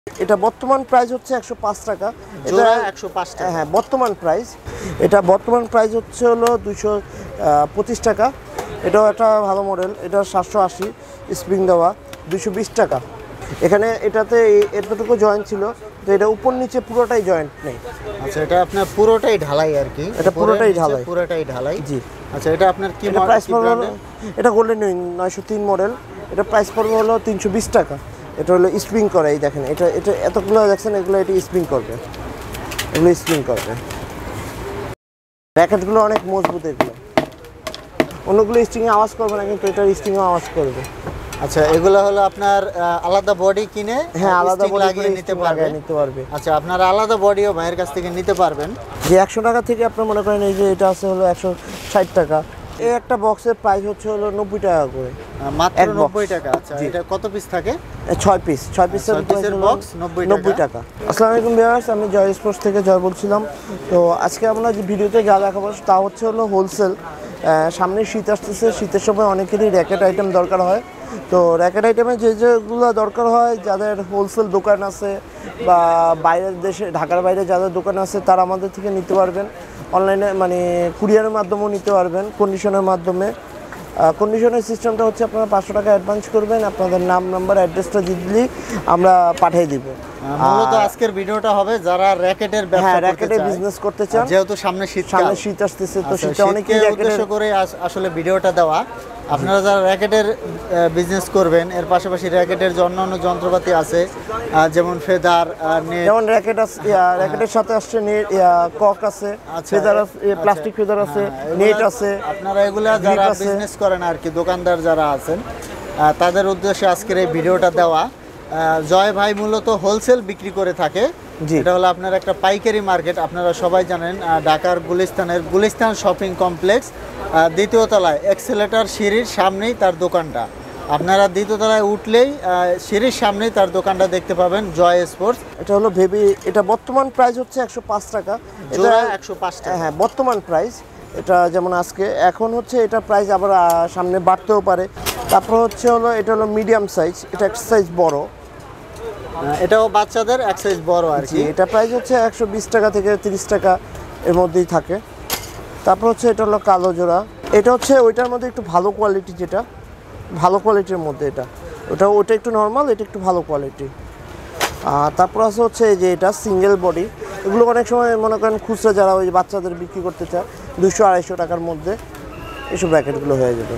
এটা বর্তমান প্রাইস হচ্ছে 105 টাকা। এটা 105 টাকা। হ্যাঁ, বর্তমান প্রাইস। এটা বর্তমান প্রাইস হচ্ছে হলো 225 টাকা। এটাও একটা ভালো মডেল। এটা 780 স্প্রিং দেওয়া, 220 টাকা। এখানে এটাতে এতটুকু জয়েন্ট ছিল, তো এটা উপর নিচে পুরোটাই জয়েন্ট নেই। আচ্ছা, এটা আপনার পুরোটাই ঢালাই আর কি? এটা পুরোটাই ঢালাই। পুরোটাই ঢালাই, জি। আচ্ছা, এটা আপনার কি প্রাইস পড়বে? এটা গোল্ডেন উইন 903 মডেল। এটা প্রাইস পড়বে হলো 320 টাকা। এটা হলো স্প্রিং করে, এই দেখেন, এটা এতগুলো দেখছেন, এগুলো এটা স্প্রিং করবে, এগুলো স্প্রিং করবে। র্যাকেটগুলো অনেক মজবুত, এগুলো অন্যগুলো স্ট্রিংয়ে আওয়াজ করবে না, কিন্তু এটা স্ট্রিংয়ে আওয়াজ করবে। আচ্ছা, এগুলো হলো আপনার আলাদা বডি কিনে, হ্যাঁ, আলাদা বডি লাগিয়ে নিতে পারবে। আচ্ছা, আপনারা আলাদা বডিও ভাইয়ের কাছ থেকে নিতে পারবেন। যে 100 টাকা থেকে আপনার মনে করেন এই যে এটা আছে হলো 160 টাকা। এই একটা বক্সের প্রাইস হচ্ছে হলো 90 টাকা করে, মাত্র 90 টাকা। আচ্ছা, এটা কত পিস থাকে? 6 পিসের বক্স 90 টাকা। আসসালামু আলাইকুম ভিউয়ার্স, আমি জয় স্পোর্টস থেকে জয় বলছিলাম। তো আজকে আমরা যে ভিডিওতে যা দেখাবো তা হচ্ছে হলো হোলসেল। সামনে শীত আসতেছে, শীতের সময় অনেকেরই র্যাকেট আইটেম দরকার হয়। তো র্যাকেট আইটেমে যেগুলো দরকার হয়, যাদের হোলসেল দোকান আছে বা বাইরের দেশে, ঢাকার বাইরে যাদের দোকান আছে, তারা আমাদের থেকে নিতে পারবেন। অনলাইনে মানে কুরিয়ারের মাধ্যমেও নিতে পারবেন, কন্ডিশনের মাধ্যমে। কন্ডিশনের সিস্টেমটা হচ্ছে আপনারা 500 টাকা অ্যাডভান্স করবেন, আপনাদের নাম, নাম্বার, অ্যাড্রেসটা দিলেই আমরা পাঠিয়ে দিব। মূলত আজকের ভিডিওটা হবে যারা র্যাকেটের ব্যবসা করতে চায়, র্যাকেটের বিজনেস করতে চান, যেহেতু সামনে শীত আসতেছে, তো শীতে অনেকেই উদ্দেশ্য করে আসলে ভিডিওটা দেওয়া। আপনারা যারা র্যাকেটের বিজনেস করবেন, এর পাশাপাশি র্যাকেটের অন্যান্য যন্ত্রপাতি আছে, যেমন ফেদার, নেট, যেমন র্যাকেট আছে, র্যাকেটের সাথে আসছে নেট, কক আছে, ফেদার আছে, প্লাস্টিক ফেদার আছে, নেট আছে। আপনারা এগুলা যারা বিজনেস করেন আর কি, দোকানদার যারা আছেন, তাদের উদ্দেশ্যে আজকের এই ভিডিওটা দেওয়া। জয় ভাই মূলত হোলসেল বিক্রি করে থাকে। এটা হলো আপনার একটা পাইকারি মার্কেট। আপনারা সবাই জানেন, ঢাকার গুলিস্তান শপিং কমপ্লেক্স, দ্বিতীয় তলায় এক্সেলেটর সিঁড়ির সামনেই তার দোকানটা। আপনারা দ্বিতীয় তলায় উঠলেই সিঁড়ির সামনেই তার দোকানটা দেখতে পাবেন, জয় স্পোর্টস। এটা হলো বেবি। এটা বর্তমান প্রাইস হচ্ছে 105 টাকা। এটা 105 টাকা। হ্যাঁ, বর্তমান প্রাইস। এটা যেমন আজকে এখন হচ্ছে, এটা প্রাইস আবার সামনে বাড়তেও পারে। তারপর হচ্ছে হলো এটা হলো মিডিয়াম সাইজ, এটা এক সাইজ বড়, এটাও বাচ্চাদের এক সাইজ বড় আর কি। এটা প্রাইস হচ্ছে 120 টাকা থেকে 30 টাকা এর মধ্যেই থাকে। তারপর হচ্ছে এটা হলো কালো জোড়া। এটা হচ্ছে ওইটার মধ্যে একটু ভালো কোয়ালিটি, যেটা ভালো কোয়ালিটির মধ্যে ওটা একটু নর্মাল, এটা একটু ভালো কোয়ালিটি। তারপর আছে হচ্ছে যে এটা সিঙ্গেল বডি। এগুলো অনেক সময় মনে করেন খুচরা যারা ওই বাচ্চাদের বিক্রি করতে চায়, 200-250 টাকার মধ্যে এসব র্যাকেটগুলো হয়ে যাবে।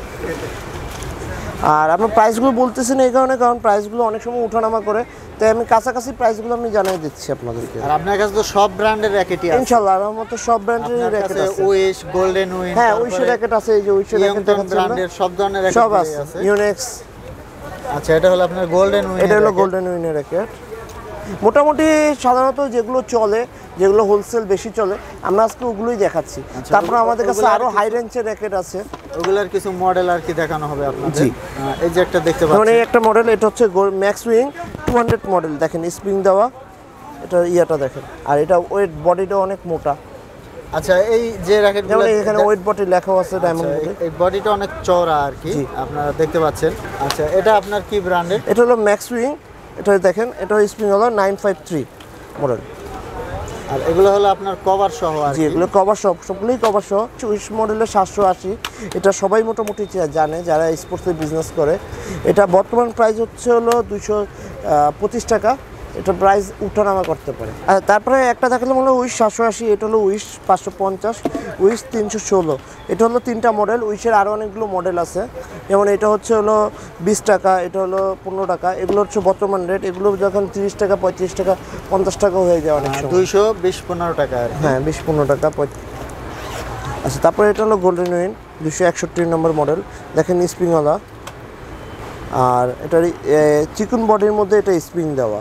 আর আপনার প্রাইসগুলো বলতেছেন এই কারণে, কারণ প্রাইসগুলো অনেক সময় উঠানামা করে, তাই আমি কাছাকাছি প্রাইসগুলো আমি জানিয়ে দিচ্ছি আপনাদেরকে। আর আপনার কাছে তো সব ব্র্যান্ডের র্যাকেটই আছে ইনশাআল্লাহ, আমার মতো সব ব্র্যান্ডের র্যাকেট আছে। উইশ, গোল্ডেন উইন, হ্যাঁ, উইশের র্যাকেট আছে, এই যে উইশের র্যাকেট ব্র্যান্ডের সব ধরনের র্যাকেট সব আছে, ইউনিক্স। আচ্ছা, এটা হলো আপনার গোল্ডেন উইন। এটা হলো গোল্ডেন উইনের র্যাকেট। মোটামুটি সাধারণত যেগুলো চলে, যেগুলো হোলসেল বেশি চলে, আমরা আজকে ওগুলোই দেখাচ্ছি। তারপর আমাদের কাছে আরো হাই রেঞ্জের র্যাকেট আছে, ওগুলোর কিছু মডেল আর কি দেখানো হবে আপনাদের। এই যে একটা দেখতে পাচ্ছেন, মানে একটা মডেল, এটা হচ্ছে ম্যাক্স উইং 200 মডেল। দেখেন স্প্রিং দেওয়া, এটা ইয়াটা দেখেন, আর এটা ওয়েট বডিটা অনেক মোটা। আচ্ছা, এই যে র্যাকেটগুলো এখানে ওয়েট বডি লেখা আছে, ডায়মন্ড বডি, এই বডিটা অনেক চওড়া আর কি, আপনারা দেখতে পাচ্ছেন। আচ্ছা, এটা আপনার কি ব্র্যান্ডের? এটা হলো ম্যাক্স উইং। এটা দেখেন, এটা স্প্রিং হলো 953 মডেল। আর এগুলো হলো আপনার কভার সহ আর কি। এগুলো কভার সহ, সবগুলোই কভার সহ। উইশ মডেলের 780, এটা সবাই মোটামুটি জানে যারা স্পোর্টসের বিজনেস করে। এটা বর্তমান প্রাইস হচ্ছে হলো 225 টাকা। এটা প্রাইস উঠানামা করতে পারে। আর তারপরে একটা দেখালাম হলো উইশ 780, এটা হলো উইশ 550, উইশ 316। এটা হলো 3টা মডেল। উইশের আরও অনেকগুলো মডেল আছে, যেমন এটা হচ্ছে হলো 20 টাকা, এটা হলো 15 টাকা। এগুলো হচ্ছে বর্তমান রেট। এগুলো যখন 30 টাকা, 35 টাকা, 50 টাকা হয়ে যায় অনেক সময়। 220-15 টাকা। হ্যাঁ, 20-15 টাকা। আচ্ছা, তারপরে এটা হলো গোল্ডেন উইন 261 নম্বর মডেল। দেখেন স্প্রিংওয়ালা, আর এটার চিকন বডির মধ্যে এটা স্প্রিং দেওয়া,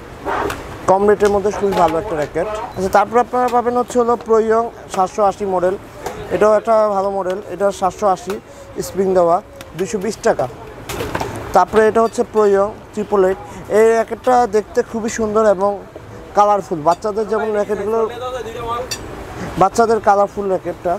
কম রেটের মধ্যে খুবই ভালো একটা র্যাকেট। আচ্ছা, তারপর আপনারা পাবেন হচ্ছে হলো প্রয়োং 780 মডেল। এটাও একটা ভালো মডেল। এটা 780 স্প্রিং দেওয়া, 220 টাকা। তারপরে এটা হচ্ছে প্রয়োং 888। এই র্যাকেটটা দেখতে খুবই সুন্দর এবং কালারফুল। বাচ্চাদের যেমন র্যাকেটগুলো, বাচ্চাদের কালারফুল র্যাকেটটা।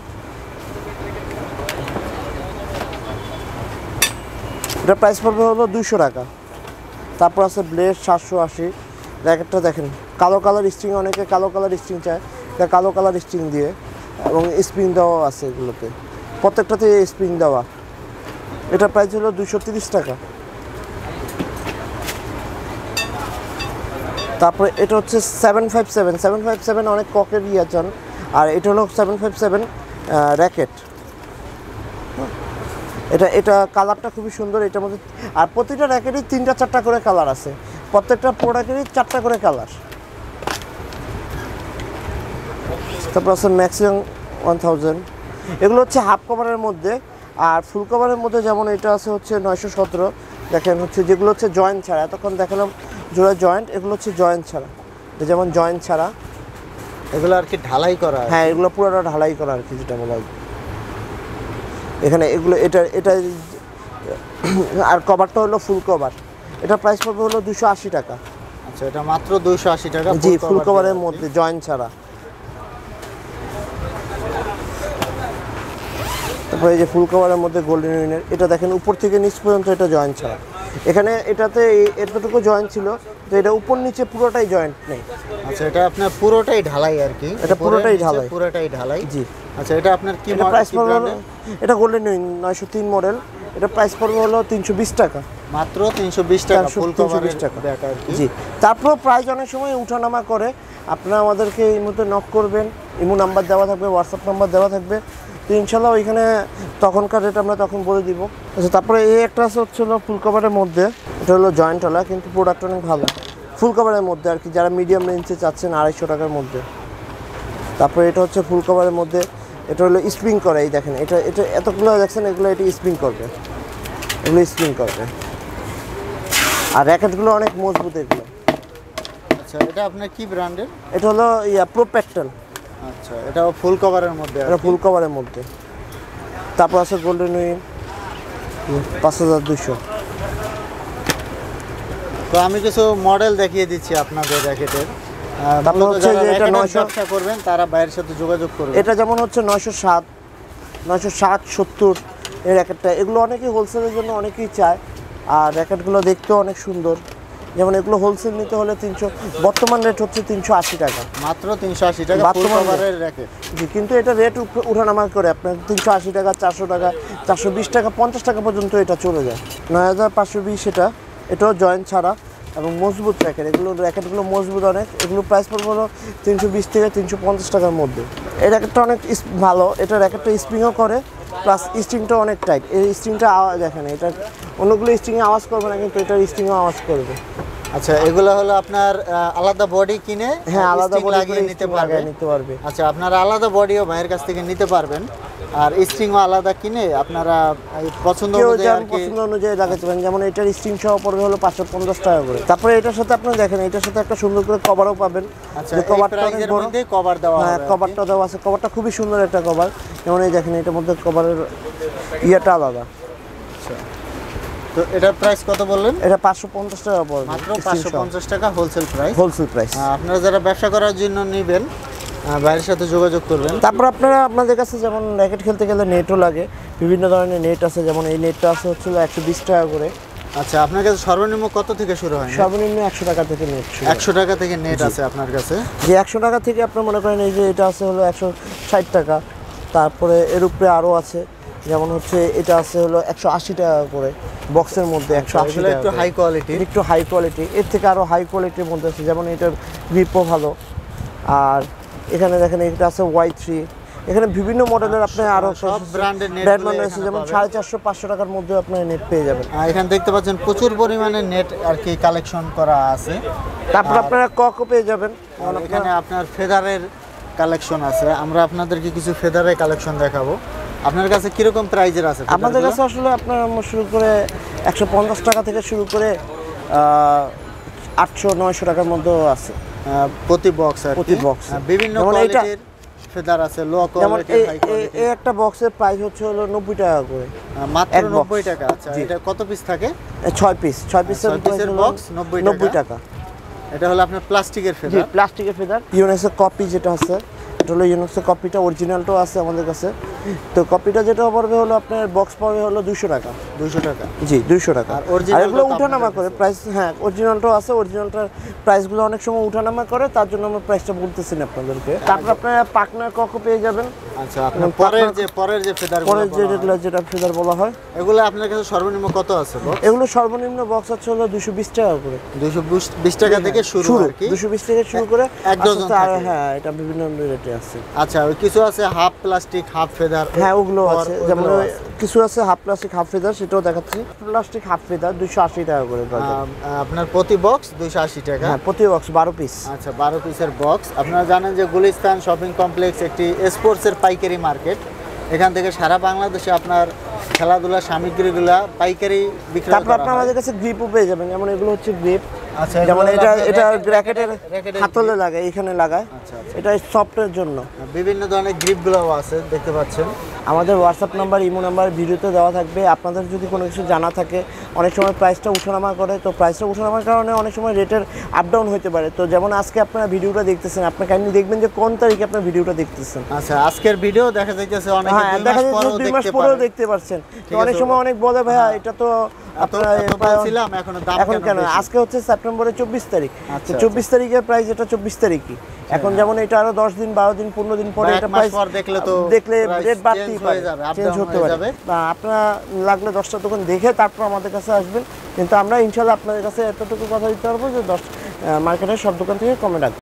এটা প্রাইস পড়বে হলো 200 টাকা। তারপর আছে ব্লেড 780, র্যাকেটটা দেখেন কালো কালার স্ট্রিং, অনেকে কালো কালার স্ট্রিং চায়, এটা কালো কালার স্ট্রিং দিয়ে এবং স্প্রিং দেওয়া আছে এগুলোতে, প্রত্যেকটাতে স্প্রিং দেওয়া। এটা প্রাইস হলো 230 টাকা। তারপরে এটা হচ্ছে 757 অনেক ককের ইয়ে চান, আর এটা হলো 757 র্যাকেট। এটা কালারটা খুবই সুন্দর এটার মধ্যে, আর প্রতিটা র্যাকেটই 3-4টা করে কালার আছে, প্রত্যেকটা প্রোডাক্টেরই 4টা করে কালার। তারপর আছে ম্যাক্সিমাম 1000, এগুলো হচ্ছে হাফ কভারের মধ্যে। আর ফুল কভারের মধ্যে যেমন এটা আছে হচ্ছে 917, দেখেন হচ্ছে যেগুলো হচ্ছে জয়েন্ট ছাড়া, এতক্ষণ দেখালাম জোড়া জয়েন্ট, এগুলো হচ্ছে জয়েন্ট ছাড়া, এটা যেমন জয়েন্ট ছাড়া, এগুলো আর কি ঢালাই করা। হ্যাঁ এগুলো পুরোটা ঢালাই করা আর কি, যেটা বলা হয় এখানে। এগুলো এটা আর কভারটা হলো ফুল কভার, এটা প্রাইস পড়বে হলো 280 টাকা। আচ্ছা, এটা মাত্র 280 টাকা জি, ফুল কভারের মধ্যে জয়েন্ট ছাড়া। তারপরে এই যে ফুল কভারের মধ্যে গোল্ডেন উইনের, এটা দেখেন উপর থেকে নিচ পর্যন্ত এটা জয়েন্ট ছাড়া। এখানে এটাতে এতটুকু জয়েন্ট ছিল, তো এটা উপর নিচে পুরোটাই জয়েন্ট নেই। আচ্ছা, এটা আপনার পুরোটাই ঢালাই আর কি, এটা পুরোটাই ঢালাই, পুরোটাই ঢালাই। জি। আচ্ছা, এটা আপনার কি প্রাইস পড়বে হলো, এটা গোল্ডেন উইন 903 মডেল, এটা প্রাইস পড়বে হলো 320 টাকা, মাত্র 320 টাকা ফুল কভারের টাকা। ব্যাগ আর কি। জি। তারপর প্রাইস অনেক সময় উঠানামা করে, আপনারা আমাদেরকে এই মুহূর্তে নক করবেন, ইমো নাম্বার দেওয়া থাকবে, হোয়াটসঅ্যাপ নাম্বার দেওয়া থাকবে, তো ইনশাল্লাহ ওইখানে তখনকার রেট আমরা তখন বলে দিব। আচ্ছা, তারপরে এই একটা আছে হচ্ছিলো ফুল কভারের মধ্যে, এটা হলো জয়েন্টওয়ালা কিন্তু প্রোডাক্ট অনেক ভালো, ফুল কভারের মধ্যে আর কি, যারা মিডিয়াম রেঞ্জে চাচ্ছেন 250 টাকার মধ্যে। তারপরে এটা হচ্ছে ফুল কভারের মধ্যে, এটা হলো স্প্রিং করে, এই দেখেন এটা এতগুলো দেখছেন, এগুলো এটা স্প্রিং করবে, এগুলো স্প্রিং করবে, আর র্যাকেটগুলো অনেক মজবুত এগুলো। আচ্ছা, এটা আপনার কি ব্র্যান্ডের? এটা হলো প্রোপ্যাক্টল। আচ্ছা, এটাও ফুল কভারের মধ্যে, এটা ফুল কভারের মধ্যে। তারপর আছে গোল্ডেন উইন 5200। তো আমি কিছু মডেল দেখিয়ে দিচ্ছি আপনাদের র্যাকেটের। তারপর হচ্ছে যে এটা 900 ব্যবসা করবেন তারা বাইরের সাথে যোগাযোগ করবেন। এটা যেমন হচ্ছে 907, 70 এই র্যাকেটটা, এগুলো অনেকেই হোলসেলের জন্য অনেকেই চায়, আর র্যাকেটগুলো দেখতেও অনেক সুন্দর। যেমন এগুলো হোলসেল নিতে হলে 300, বর্তমান রেট হচ্ছে 380 টাকা, মাত্র 380 টাকা ফুল কভারের র্যাকেট। জি, কিন্তু এটা রেট উঠানামা করে, আপনার 380 টাকা, 400 টাকা, 420 টাকা, 50 টাকা পর্যন্ত এটা চলে যায়। 9520 এটাও জয়েন্ট ছাড়া এবং মজবুত র্যাকেট, এগুলো র্যাকেটগুলো মজবুত অনেক, এগুলো প্রাইস পড়বে হলো 320 থেকে 350 টাকার মধ্যে। এই র্যাকেটটা অনেক ভালো, এটা র্যাকেটটা স্প্রিংও করে, প্লাস স্ট্রিংটা অনেক টাইট, এই স্ট্রিংটা দেখেন, এটা অন্যগুলো স্ট্রিংয়ে আওয়াজ করবে না, কিন্তু এটা স্ট্রিংও আওয়াজ করবে। আচ্ছা, এগুলো হলো আপনার আলাদা বডি কিনে, হ্যাঁ আলাদা বডি লাগিয়ে নিতে পারবে। আচ্ছা, আপনারা আলাদা বডিও ভাইয়ের কাছ থেকে নিতে পারবেন, আর স্ট্রিংও আলাদা কিনে আপনারা পছন্দ অনুযায়ী লাগাতে পারেন। যেমন এটার স্ট্রিং সহ পড়বে হলো 550 টাকা করে। তারপরে এটার সাথে আপনি দেখেন, এটার সাথে একটা সুন্দর করে কভারও পাবেন। আচ্ছা, এই প্রাইজের মধ্যে কভার দেওয়া হবে। হ্যাঁ, কভারটা দেওয়া আছে, কভারটা খুবই সুন্দর একটা কভার। যেমন এই দেখেন, এটার মধ্যে কভারের ইয়েটা আলাদা। আচ্ছা, তো এটার প্রাইস কত বললেন? এটা 550 টাকা পড়বে, মাত্র 550 টাকা হোলসেল প্রাইস। আপনারা যারা ব্যবসা করার জন্য নেবেন বাইরের সাথে যোগাযোগ করবেন। তারপর আপনাদের কাছে যেমন র্যাকেট খেলতে গেলে নেটও লাগে, বিভিন্ন ধরনের নেট আছে, যেমন এই নেটটা আছে হচ্ছে 120 টাকা করে। আচ্ছা, আপনার কাছে সর্বনিম্ন কত থেকে শুরু হয়? সর্বনিম্ন 100 টাকা থেকে নেট। 100 টাকা থেকে নেট আছে আপনার কাছে? যে 100 টাকা থেকে আপনার মনে করেন এই যে এটা আছে হলো 160 টাকা, তারপরে এর উপরে আরও আছে, যেমন হচ্ছে এটা আছে হলো 180 টাকা করে বক্সের মধ্যে, 180 টাকা, একটু হাই কোয়ালিটি, একটু হাই কোয়ালিটি। এর থেকে আরও হাই কোয়ালিটির মধ্যে আছে, যেমন এটার গ্রিপও ভালো। আর এখানে দেখেন এটা আছে Y3, এখানে বিভিন্ন মডেলের আপনি আরও সব ব্র্যান্ডের নেট আছে, যেমন 450-500 টাকার মধ্যে আপনি নেট পেয়ে যাবেন। এখানে দেখতে পাচ্ছেন প্রচুর পরিমাণে নেট আর কি কালেকশন করা আছে। তারপর আপনারা ককও পেয়ে যাবেন, এখানে আপনার ফেদারের কালেকশন আছে। আমরা আপনাদেরকে কিছু ফেদারের কালেকশন দেখাবো। আপনার কাছে কিরকম প্রাইজের আছে? আমাদের কাছে আসলে আপনার শুরু করে 150 টাকা থেকে শুরু করে 800-900 টাকার মধ্যেও আছে প্রতি বক্স। বিভিন্ন কোয়ালিটির ফেদার আছে, লো কোয়ালিটি, হাই কোয়ালিটি। এই একটা বক্সের প্রাইস হচ্ছে হলো 90 টাকা করে, মাত্র 90 টাকা। আচ্ছা, এটা কত পিস থাকে? 6 পিসের বক্স 90 টাকা। এটা হলো আপনার প্লাস্টিকের ফেদার। জি, প্লাস্টিকের ফেদার। ইউনেসের কপি যেটা আছে এটা হলো ইউনোক্সের কপিটা, অরিজিনালটাও আছে আমাদের কাছে। তো কপিটা যেটা পড়বে হলো আপনার বক্স পড়বে হলো 200 টাকা। 200 টাকা? জি 200 টাকা। আর আর এগুলো উঠানামা করে প্রাইস, হ্যাঁ অরিজিনালটাও আছে, অরিজিনালটার প্রাইসগুলো অনেক সময় উঠানামা করে, তার জন্য আমরা প্রাইসটা বলতেছি না আপনাদেরকে। তারপর আপনারা পাকনার ককও পেয়ে যাবেন। আচ্ছা, আপনার পরের যে ফেদার, পরের যেটা ফেদার বলা হয়, এগুলো আপনার কাছে সর্বনিম্ন কত আছে? এগুলো সর্বনিম্ন বক্স আছে হলো 220 টাকা করে। 220 টাকা থেকে শুরু আর কি, 220 থেকে শুরু করে এক ডজন থাকে। হ্যাঁ, এটা বিভিন্ন রেটে আছে। আচ্ছা, কিছু আছে হাফ প্লাস্টিক হাফ ফেদার, হ্যাঁ ওগুলো আছে, যেমন কিছু আছে হাফ প্লাস্টিক হাফ ফেদার, সেটাও দেখাচ্ছি। প্লাস্টিক হাফ ফেদার 280 টাকা করে আপনার প্রতি বক্স 280 টাকা। হ্যাঁ, প্রতি বক্স 12 পিস। আচ্ছা, 12 পিসের বক্স। আপনারা জানেন যে গুলিস্তান শপিং কমপ্লেক্স একটি স্পোর্টসের পাইকারি মার্কেট। এখান থেকে সারা বাংলাদেশে আপনার খেলাধুলার সামগ্রীগুলা পাইকারি বিক্রি করা হয়। তারপর আপনারা আমাদের কাছে গ্রিপও পেয়ে যাবেন, যেমন এগুলো হচ্ছে গ্রিপ। আচ্ছা, যেমন এটা র্যাকেটের হাতলে লাগায়, এখানে লাগায়। আচ্ছা, এটা সফটের জন্য। বিভিন্ন ধরনের গ্রিপগুলোও আছে, দেখতে পাচ্ছেন। আমাদের হোয়াটসঅ্যাপ নাম্বার, ইমো নাম্বার ভিডিওতে দেওয়া থাকবে। আপনাদের যদি কোনো কিছু জানা থাকে, অনেক সময় প্রাইসটা উঠানামা করে, তো প্রাইসটা উঠানামার কারণে অনেক সময় রেটের আপ ডাউন হতে পারে। তো যেমন আজকে আপনারা ভিডিওটা দেখতেছেন, আপনি কাইন্ডলি দেখবেন যে কোন তারিখে আপনার ভিডিওটা দেখতেছেন। আচ্ছা, আজকের ভিডিও দেখা যাইতেছে অনেক, হ্যাঁ দেখা যাচ্ছে 2 মাস পরেও দেখতে পাচ্ছেন। তো অনেক সময় অনেক বলে ভাইয়া এটা তো আপনারা বলছিলাম এখন কেন, আজকে হচ্ছে সেপ্টেম্বরের 24 তারিখ। তো 24 তারিখের প্রাইস এটা 24 তারিখই। এখন যেমন এটা আরো 10 দিন 12 দিন 15 দিন পরে এটা প্রাইস দেখলে রেট বাড়তেই পারে, চেঞ্জ হতে পারে। বা আপনারা লাগলে 10টা দোকান দেখে তারপর আমাদের কাছে আসবেন, কিন্তু আমরা ইনশাআল্লাহ আপনাদের কাছে এতটুকু কথা দিতে পারবো যে 10 মার্কেটের সব দোকান থেকে কমে রাখবো।